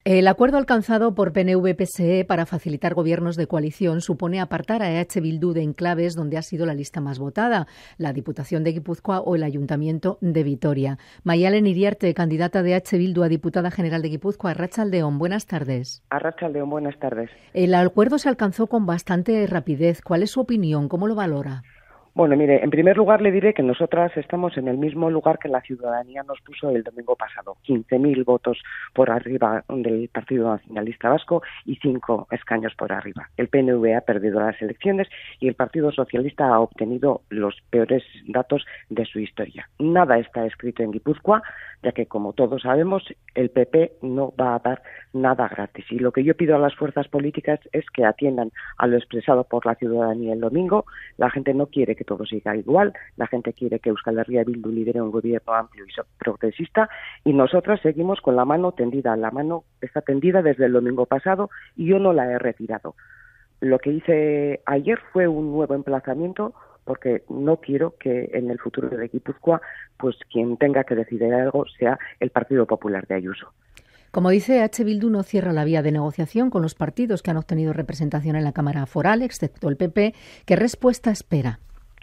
El acuerdo alcanzado por PNV-PSE para facilitar gobiernos de coalición supone apartar a EH Bildu de enclaves donde ha sido la lista más votada, la Diputación de Guipúzcoa o el Ayuntamiento de Vitoria. Mayalen Iriarte, candidata de EH Bildu a Diputada General de Guipúzcoa. Arratsaldeon, buenas tardes. Arratsaldeon, buenas tardes. El acuerdo se alcanzó con bastante rapidez. ¿Cuál es su opinión? ¿Cómo lo valora? Bueno, mire, en primer lugar le diré que nosotras estamos en el mismo lugar que la ciudadanía nos puso el domingo pasado. 15.000 votos por arriba del Partido Nacionalista Vasco y 5 escaños por arriba. El PNV ha perdido las elecciones y el Partido Socialista ha obtenido los peores datos de su historia. Nada está escrito en Guipúzcoa, ya que, como todos sabemos, el PP no va a dar nada gratis. Y lo que yo pido a las fuerzas políticas es que atiendan a lo expresado por la ciudadanía el domingo. La gente no quiere que todo siga igual, la gente quiere que Euskal Herria Bildu lidere un gobierno amplio y progresista, y nosotras seguimos con la mano tendida. La mano está tendida desde el domingo pasado y yo no la he retirado. Lo que hice ayer fue un nuevo emplazamiento, porque no quiero que en el futuro de Guipúzcoa pues quien tenga que decidir algo sea el Partido Popular de Ayuso. Como dice, EH Bildu no cierra la vía de negociación con los partidos que han obtenido representación en la Cámara Foral, excepto el PP. ¿Qué respuesta espera?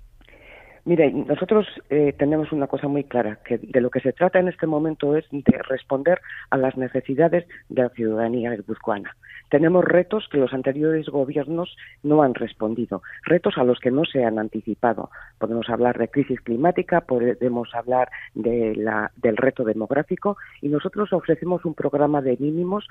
Mire, nosotros tenemos una cosa muy clara, que de lo que se trata en este momento es de responder a las necesidades de la ciudadanía guipuzcoana. Tenemos retos que los anteriores gobiernos no han respondido, retos a los que no se han anticipado. Podemos hablar de crisis climática, podemos hablar del reto demográfico, y nosotros ofrecemos un programa de mínimos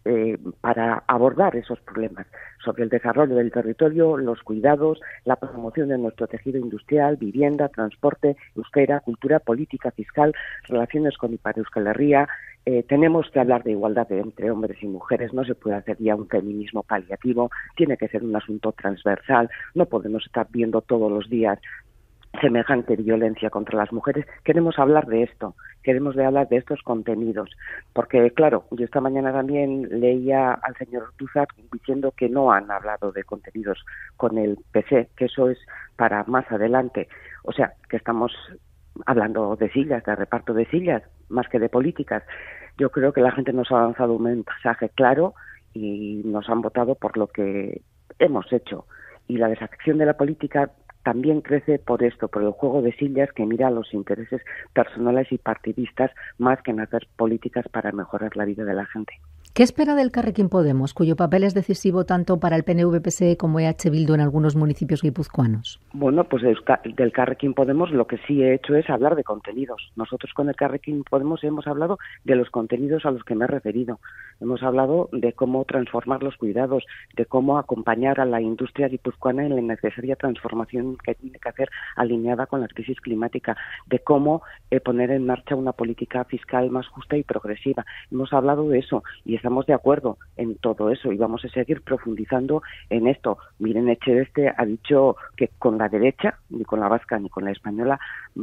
para abordar esos problemas, sobre el desarrollo del territorio, los cuidados, la promoción de nuestro tejido industrial, vivienda, transporte, euskera, cultura, política, fiscal, relaciones con Ipar Euskal Herria. Tenemos que hablar de igualdad entre hombres y mujeres, no se puede hacer ya un feminismo paliativo, tiene que ser un asunto transversal, no podemos estar viendo todos los días semejante violencia contra las mujeres. Queremos hablar de esto, queremos hablar de estos contenidos, porque claro, yo esta mañana también leía al señor Ortuzar diciendo que no han hablado de contenidos con el PC, que eso es para más adelante, o sea, que estamos hablando de sillas, de reparto de sillas, más que de políticas. Yo creo que la gente nos ha lanzado un mensaje claro y nos han votado por lo que hemos hecho, y la desafección de la política también crece por esto, por el juego de sillas que mira los intereses personales y partidistas más que en hacer políticas para mejorar la vida de la gente. ¿Qué espera del Carrequín Podemos, cuyo papel es decisivo tanto para el PNV-PSE como EH Bildu en algunos municipios guipuzcoanos? Bueno, pues del Carrequín Podemos lo que sí he hecho es hablar de contenidos. Nosotros con el Carrequín Podemos hemos hablado de los contenidos a los que me he referido. Hemos hablado de cómo transformar los cuidados, de cómo acompañar a la industria guipuzcoana en la necesaria transformación que tiene que hacer alineada con la crisis climática, de cómo poner en marcha una política fiscal más justa y progresiva. Hemos hablado de eso y estamos de acuerdo en todo eso y vamos a seguir profundizando en esto. Miren, Echeveste ha dicho que con la derecha, ni con la vasca ni con la española,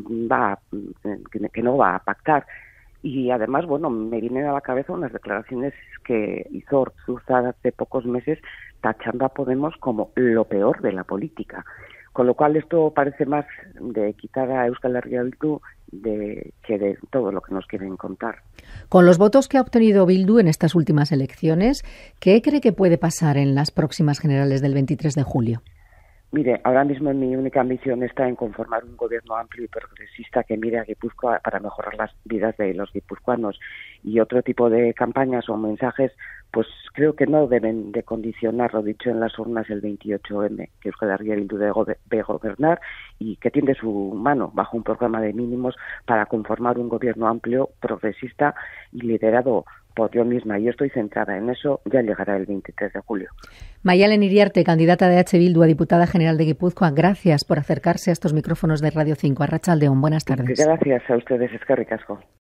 que no va a pactar. Y además, bueno, me vienen a la cabeza unas declaraciones que hizo Ortuzar hace pocos meses tachando a Podemos como lo peor de la política. Con lo cual esto parece más de quitar a Euskal Herria Bildu que de todo lo que nos quieren contar. Con los votos que ha obtenido Bildu en estas últimas elecciones, ¿qué cree que puede pasar en las próximas generales del 23 de julio? Mire, ahora mismo mi única ambición está en conformar un gobierno amplio y progresista que mire a Guipúzcoa para mejorar las vidas de los guipuzcoanos, y otro tipo de campañas o mensajes pues creo que no deben de condicionar lo dicho en las urnas el 28M, que Euskal Herria Bildu debe gobernar y que tiende su mano bajo un programa de mínimos para conformar un gobierno amplio, progresista y liderado por yo misma. Yo estoy centrada en eso, ya llegará el 23 de julio. Mayalen Iriarte, candidata de EH Bildu a Diputada General de Guipúzcoa, gracias por acercarse a estos micrófonos de Radio 5. Arratsaldeon, buenas tardes. Gracias a ustedes, eskerrik asko.